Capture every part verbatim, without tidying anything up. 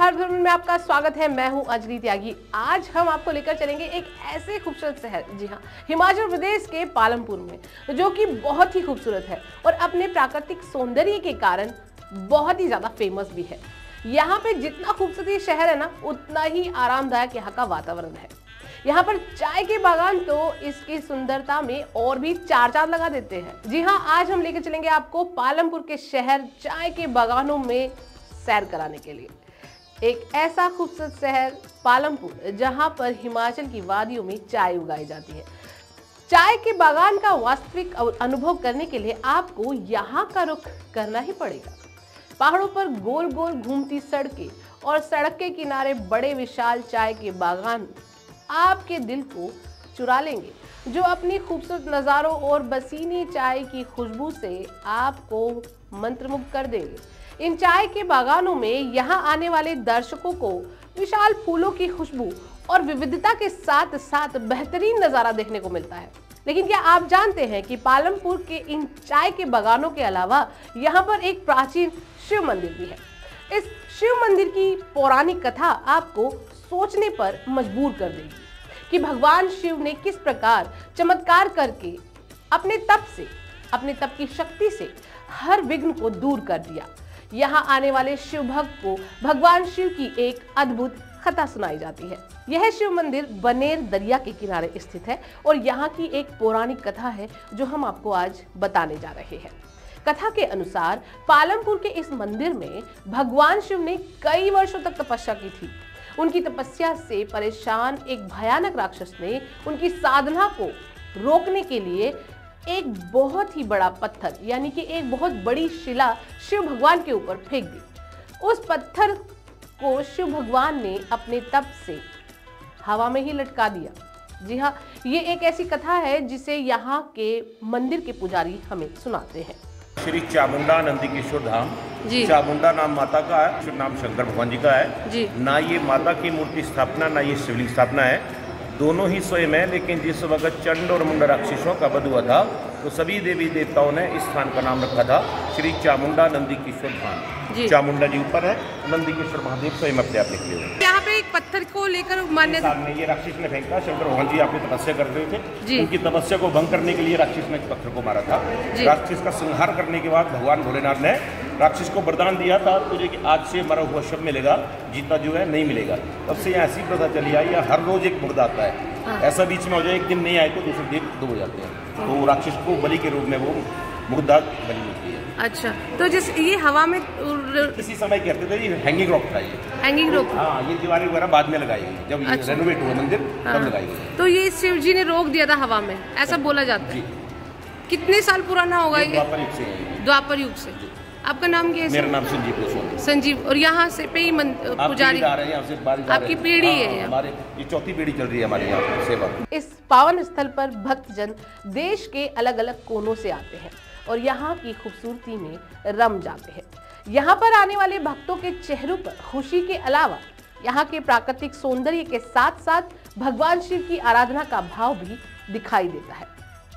भारत भ्रमण में आपका स्वागत है। मैं हूं अंजलि त्यागी। आज हम आपको लेकर चलेंगे एक ऐसे खूबसूरत शहर, जी हां, हिमाचल प्रदेश के पालमपुर में, जो कि बहुत ही खूबसूरत है और अपने प्राकृतिक सौंदर्य के कारण बहुत ही ज्यादा फेमस भी है। यहाँ पे जितना खूबसूरत ये शहर है ना, उतना ही आरामदायक यहाँ का वातावरण है। यहाँ पर चाय के बागान तो इसकी सुंदरता में और भी चार चांद लगा देते हैं। जी हाँ, आज हम लेकर चलेंगे आपको पालमपुर के शहर चाय के बागानों में सैर कराने के लिए। एक ऐसा खूबसूरत शहर पालमपुर, जहाँ पर हिमाचल की वादियों में चाय उगाई जाती है। चाय के बागान का वास्तविक अनुभव करने के लिए आपको यहाँ का रुख करना ही पड़ेगा। पहाड़ों पर गोल गोल घूमती सड़कें और सड़क के किनारे बड़े विशाल चाय के बागान आपके दिल को चुरा लेंगे, जो अपनी खूबसूरत नज़ारों और बसीनी चाय की खुशबू से आपको मंत्रमुग्ध कर देंगे। इन चाय के बागानों में यहाँ आने वाले दर्शकों को विशाल फूलों की खुशबू और विविधता के साथ साथ बेहतरीन नज़ारा देखने को मिलता है। लेकिन क्या आप जानते हैं कि पालमपुर के इन चाय के बागानों के अलावा यहाँ पर एक प्राचीन शिव मंदिर भी है। इस शिव मंदिर की पौराणिक कथा आपको सोचने पर मजबूर कर देगी कि भगवान शिव ने किस प्रकार चमत्कार करके अपने तप से, अपने तप की शक्ति से हर विघ्न को दूर कर दिया। यहाँ आने वाले शिव भक्त को भगवान शिव की एक अद्भुत कथा सुनाई जाती है। यह शिव मंदिर बनेर दरिया के किनारे स्थित है और यहाँ की एक पौराणिक कथा है जो हम आपको आज बताने जा रहे हैं। कथा के अनुसार पालमपुर के इस मंदिर में भगवान शिव ने कई वर्षों तक तपस्या की थी। उनकी तपस्या से परेशान एक भयानक राक्षस ने उनकी साधना को रोकने के लिए एक बहुत ही बड़ा पत्थर, यानी कि एक बहुत बड़ी शिला शिव भगवान के ऊपर फेंक दी। उस पत्थर को शिव भगवान ने अपने तप से हवा में ही लटका दिया। जी हाँ, ये एक ऐसी कथा है जिसे यहाँ के मंदिर के पुजारी हमें सुनाते हैं। श्री चामुंडा नंदीकेश्वर धाम, चामुंडा नाम माता का है, शिव नाम शंकर भगवान जी का है जी। ना ये माता की मूर्ति स्थापना, ना ये शिवलिंग स्थापना है, दोनों ही स्वयं है। लेकिन जिस वक्त चंड और मुंडा राक्षसों का वध हुआ था, तो सभी देवी देवताओं ने इस स्थान का नाम रखा था श्री चामुंडा नंदीकेश्वर धाम। चामुंडा जी ऊपर है, नंदीकेश्वर महादेव स्वयं अपने आप निकले हुए। यहाँ पे एक पत्थर को लेकर मान्यता ने ये राक्षस ने फेंका। शंकर भगवान जी आपने तपस्या कर रहे थे, उनकी तपस्या को भंग करने के लिए राक्षस ने पत्थर को मारा था। राक्षस का संहार करने के बाद भगवान भोलेनाथ ने राक्षस को वरदान दिया था, तुझे कि आज से मरा हुआ शव मिलेगा, जीता जो है नहीं मिलेगा। तब से ऐसी प्रथा चली आई, हर रोज एक मुर्दा आता है। हाँ। ऐसा बीच में हो जाए, एक दिन नहीं आए तो दूसरे दिन दो हो जाते हैं। हाँ। तो राक्षस को बलि के रूप में वो मुर्दा बलि मिलती है। अच्छा, तो जिस ये हवा में किसी समय कहते थे ये हैंगिंग रॉक था। ये हैंगिंग रॉक, हाँ, ये दीवारें वगैरह बाद में लगाई गई, जब अच्छा। रेनोवेट हुआ मंदिर हाँ। तब लगाई गई। तो ये शिव जी ने रोक दिया था हवा में, ऐसा बोला जाता है। कितने साल पुराना होगा ये? द्वापर युग से। द्वापर युग से। आपका नाम क्या है? मेरा नाम संजीव गोस्वामी। संजीव। और यहाँ से पे ही पुजारी आपकी पीढ़ी है? हमारे ये चौथी पीढ़ी चल रही है हमारे यहाँ सेवा। इस पावन स्थल पर भक्तजन देश के अलग अलग कोनों से आते हैं और यहाँ की खूबसूरती में रम जाते हैं। यहाँ पर आने वाले भक्तों के चेहरों पर खुशी के अलावा यहाँ के प्राकृतिक सौंदर्य के साथ साथ भगवान शिव की आराधना का भाव भी दिखाई देता है।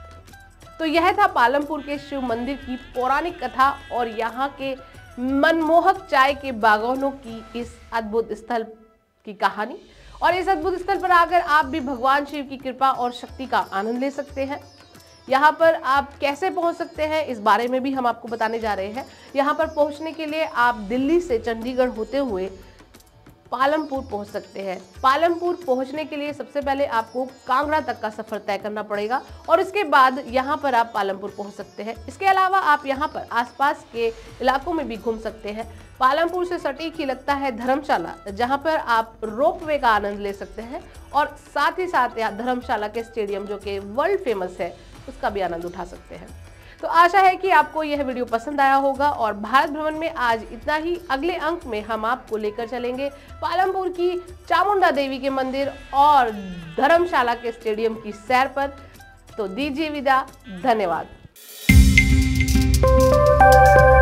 तो यह था पालमपुर के शिव मंदिर की पौराणिक कथा और यहाँ के मनमोहक चाय के बागानों की इस अद्भुत स्थल की कहानी। और इस अद्भुत स्थल पर आकर आप भी भगवान शिव की कृपा और शक्ति का आनंद ले सकते हैं। यहाँ पर आप कैसे पहुँच सकते हैं, इस बारे में भी हम आपको बताने जा रहे हैं। यहाँ पर पहुँचने के लिए आप दिल्ली से चंडीगढ़ होते हुए पालमपुर पहुंच सकते हैं। पालमपुर पहुंचने के लिए सबसे पहले आपको कांगड़ा तक का सफर तय करना पड़ेगा और इसके बाद यहां पर आप पालमपुर पहुंच सकते हैं। इसके अलावा आप यहां पर आसपास के इलाकों में भी घूम सकते हैं। पालमपुर से सटीक ही लगता है धर्मशाला, जहां पर आप रोपवे का आनंद ले सकते हैं और साथ ही साथ यहाँ धर्मशाला के स्टेडियम, जो कि वर्ल्ड फेमस है, उसका भी आनंद उठा सकते हैं। तो आशा है कि आपको यह वीडियो पसंद आया होगा और भारत भ्रमण में आज इतना ही। अगले अंक में हम आपको लेकर चलेंगे पालमपुर की चामुंडा देवी के मंदिर और धर्मशाला के स्टेडियम की सैर पर। तो दीजिए विदा, धन्यवाद।